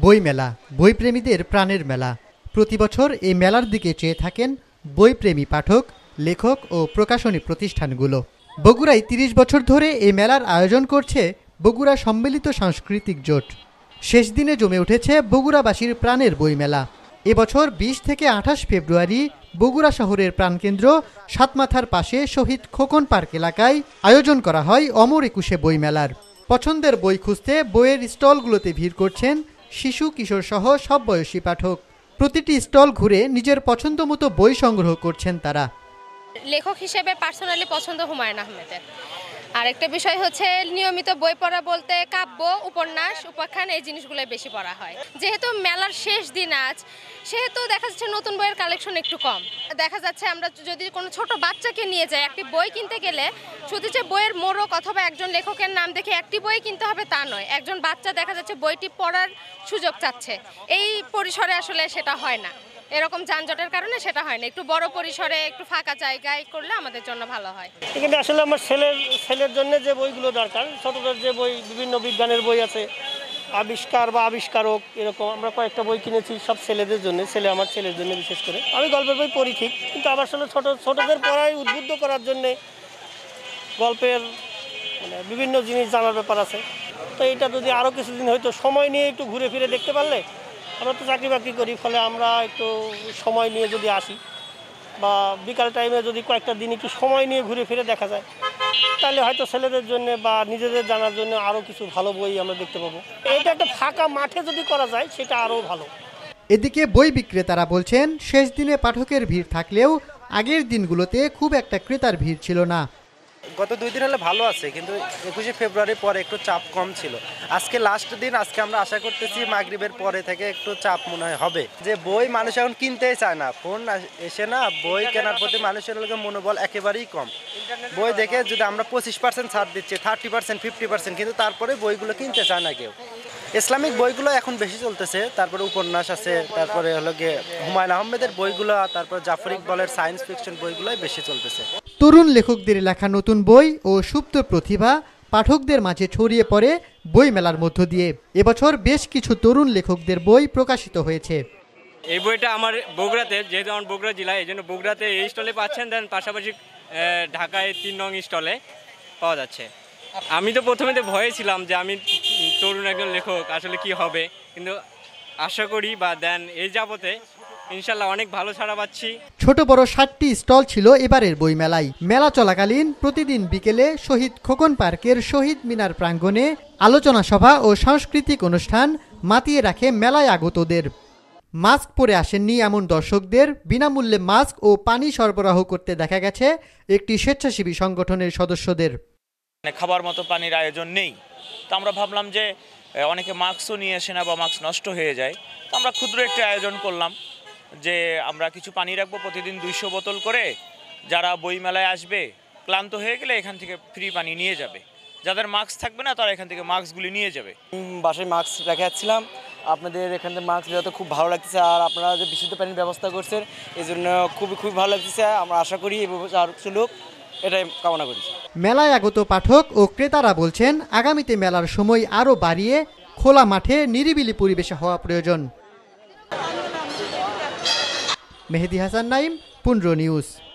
বইমেলা বইপ্রেমীদের প্রাণের মেলা। প্রতি বছর এই মেলার দিকে চেয়ে থাকেন বইপ্রেমী পাঠক, লেখক ও প্রকাশনী প্রতিষ্ঠানগুলো। বগুড়ায় ৩০ বছর ধরে এই মেলার আয়োজন করছে বগুড়া সম্মিলিত সাংস্কৃতিক জোট। শেষ দিনে জমে উঠেছে বগুড়াবাসীর প্রাণের বইমেলা। এবছর ২০ থেকে ২৮ ফেব্রুয়ারি বগুড়া শহরের প্রাণকেন্দ্র সাতমাথার পাশে শহীদ খোকন পার্ক এলাকায় আয়োজন করা হয় অমর একুশে বইমেলার। পছন্দের বই খুঁজতে বইয়ের স্টলগুলোতে ভিড় করছেন শিশু, কিশোর সহ সব বয়সী পাঠক। প্রতিটি স্টল ঘুরে নিজের পছন্দ মতো বই সংগ্রহ করছেন তারা। লেখক হিসেবে পার্সোনালি পছন্দ হুমায়ুন আহমেদের। আরেকটা বিষয় হচ্ছে নিয়মিত বই পড়া বলতে কাব্য, উপন্যাস, উপাখ্যান এই জিনিসগুলো বেশি পড়া হয়। যেহেতু মেলার শেষ দিন আজ, সেহেতু দেখা যাচ্ছে নতুন বইয়ের কালেকশন একটু কম। দেখা যাচ্ছে আমরা যদি কোনো ছোট বাচ্চাকে নিয়ে যাই একটি বই কিনতে গেলে শুধু যে বইয়ের মোড়ক অথবা একজন লেখকের নাম দেখে একটি বই কিনতে হবে তা নয়। একজন বাচ্চা দেখা যাচ্ছে বইটি পড়ার সুযোগ চাচ্ছে, এই পরিসরে আসলে সেটা হয় না। এরকম যানজটের কারণে সেটা হয় না। একটু বড় পরিসরে একটু ফাঁকা জায়গায় করলে আমাদের জন্য ভালো হয়। এখানে আসলে আমার ছেলের জন্য যে বইগুলো দরকার, ছোটদের যে বই, বিভিন্ন বিজ্ঞানের বই আছে, আবিষ্কার বা আবিষ্কারক, এরকম আমরা কয়েকটা বই কিনেছি সব ছেলেদের জন্য। আমার ছেলের জন্য বিশেষ করে। আমি গল্পের বই পড়ি ঠিক, কিন্তু আবার আসলে ছোটদের পড়ায় উদ্বুদ্ধ করার জন্যে গল্পের বিভিন্ন জিনিস জানার ব্যাপার আছে। তো এটা যদি আরও কিছুদিন হয়তো সময় নিয়ে একটু ঘুরে ফিরে দেখতে পারলে, আমরা তো চাকরি বাকরি করি, ফলে আমরা একটু সময় নিয়ে যদি আসি বা বিকাল টাইমে যদি কয়েকটা দিন একটু সময় নিয়ে ঘুরে ফিরে দেখা যায়, তাহলে হয়তো ছেলেদের জন্য বা নিজেদের জানার জন্য আরও কিছু ভালো বই আমরা দেখতে পাবো। এটা একটা ফাঁকা মাঠে যদি করা যায় সেটা আরও ভালো। এদিকে বই বিক্রেতারা বলছেন, শেষ দিনে পাঠকের ভিড় থাকলেও আগের দিনগুলোতে খুব একটা ক্রেতার ভিড় ছিল না। গত 2 দিন হলে ভালো আছে, কিন্তু 21শে ফেব্রুয়ারির পরে একটু চাপ কম ছিল। আজকে লাস্ট দিন, আজকে আমরা আশা করতেছি মাগরিবের পরে থেকে একটু চাপ মনে হয় হবে। যে বই মানুষ এখন কিনতেই চায় না, ফোন এসে না বই কেনার প্রতি মানুষের মনোবল একেবারেই কম। বই দেখে যদি আমরা 25% ছাড় দিচ্ছি, 30%, 50%, কিন্তু তারপরে বইগুলো কিনতে চায় না কেউ। ইসলামিক বইগুলো এখন বেশি চলতেছে, তারপরে উপন্যাস আছে, তারপরে হলো গিয়ে হুমায়ুন আহমেদের বইগুলো, তারপর জাফর ইকবালের সায়েন্স ফিকশন বইগুলোই বেশি চলতেছে। তরুণ লেখকদের লেখা নতুন বই ও সুপ্ত প্রতিভা পাঠকদের মাঝে ছড়িয়ে পড়ে বই মেলার মধ্য দিয়ে। এবছর বেশ কিছু তরুণ লেখকদের বই প্রকাশিত হয়েছে। এই বইটা আমার বগুড়াতে, যেহেতু আমার বগুড়া জেলা, এই জন্য বগুড়াতে এই স্টলে পাচ্ছেন, দেন পাশাপাশি ঢাকায় 3 নং স্টলে পাওয়া যাচ্ছে। আমি তো প্রথমে ভয়ে ছিলাম যে আমি তরুণ একজন লেখক, আসলে কি হবে, কিন্তু আশা করি বা দেন এই যাবতে ইনশাল্লাহ অনেক ভালো ছাড়া পাচ্ছি। ছোট বড় 60টি স্টল ছিল এবারের বই মেলায়। মেলা চলাকালীন প্রতিদিন বিকেলে শহীদ খোকন পার্কের শহীদ মিনার প্রাঙ্গণে আলোচনা সভা ও সাংস্কৃতিক অনুষ্ঠান মাতিয়ে রাখে মেলায় আগতদের। মাস্ক পরে আসেননি এমন দর্শকদের বিনামূল্যে মাস্ক ও পানি সরবরাহ করতে দেখা গেছে একটি স্বেচ্ছাসেবী সংগঠনের সদস্যদের। খাবার মতো পানির আয়োজন নেই, তো আমরা ভাবলাম যে অনেকে মাস্কও নিয়ে আসে না বা মাস্ক নষ্ট হয়ে যায়, তো আমরা ক্ষুদ্র একটি আয়োজন করলাম যে আমরা কিছু পানি রাখবো প্রতিদিন 200 বোতল করে। যারা বই মেলায় আসবে ক্লান্ত হয়ে গেলে এখান থেকে ফ্রি পানি নিয়ে যাবে, যাদের মাস্ক থাকবে না তারা এখান থেকে মাস্কগুলি নিয়ে যাবে। বাসায় মাস্ক রেখে যাচ্ছিলাম, আপনাদের এখান থেকে মাস্ক দেওয়াতে খুব ভালো লাগতেছে, আর আপনারা যে বিশুদ্ধ পানির ব্যবস্থা করছেন এই জন্য খুবই ভালো লাগতেছে। আমরা আশা করি এইভাবে আর সুযোগ এটাই কামনা করি। মেলায় আগত পাঠক ও ক্রেতারা বলছেন, আগামীতে মেলার সময় আরও বাড়িয়ে খোলা মাঠে নিরিবিলি পরিবেশে হওয়া প্রয়োজন। মেহেদি হাসান নাইম, পুন্ড্র নিউজ।